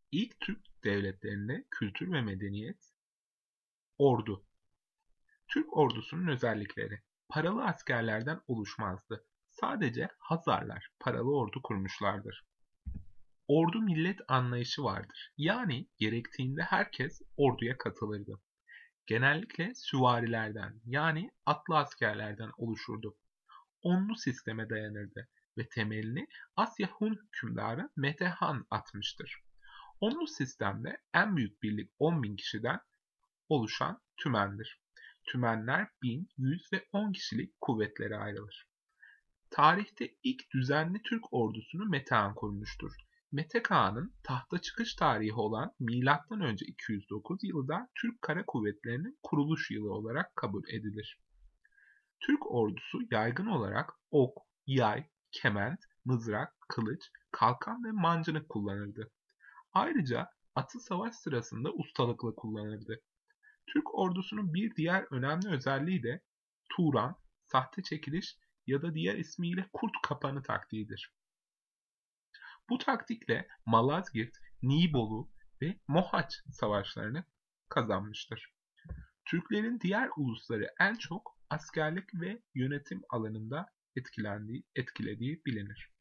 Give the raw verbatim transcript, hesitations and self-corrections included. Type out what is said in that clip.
İlk Türk devletlerinde kültür ve medeniyet, ordu. Türk ordusunun özellikleri. Paralı askerlerden oluşmazdı. Sadece Hazarlar paralı ordu kurmuşlardır. Ordu millet anlayışı vardır. Yani gerektiğinde herkes orduya katılırdı. Genellikle süvarilerden yani atlı askerlerden oluşurdu. Onlu sisteme dayanırdı ve temelini Asya Hun hükümdarı Metehan atmıştır. Onlu sistemde en büyük birlik on bin kişiden oluşan tümendir. Tümenler bin, yüz ve on kişilik kuvvetlere ayrılır. Tarihte ilk düzenli Türk ordusunu Metehan kurmuştur. Mete Kağan'ın tahta çıkış tarihi olan milattan önce iki yüz dokuz yılı da Türk Kara Kuvvetleri'nin kuruluş yılı olarak kabul edilir. Türk ordusu yaygın olarak ok, yay, kement, mızrak, kılıç, kalkan ve mancınık kullanırdı. Ayrıca atı savaş sırasında ustalıkla kullanırdı. Türk ordusunun bir diğer önemli özelliği de Turan, sahte çekiliş ya da diğer ismiyle kurt kapanı taktiğidir. Bu taktikle Malazgirt, Nibolu ve Mohaç savaşlarını kazanmıştır. Türklerin diğer ulusları en çok askerlik ve yönetim alanında etkilendiği, etkilediği bilinir.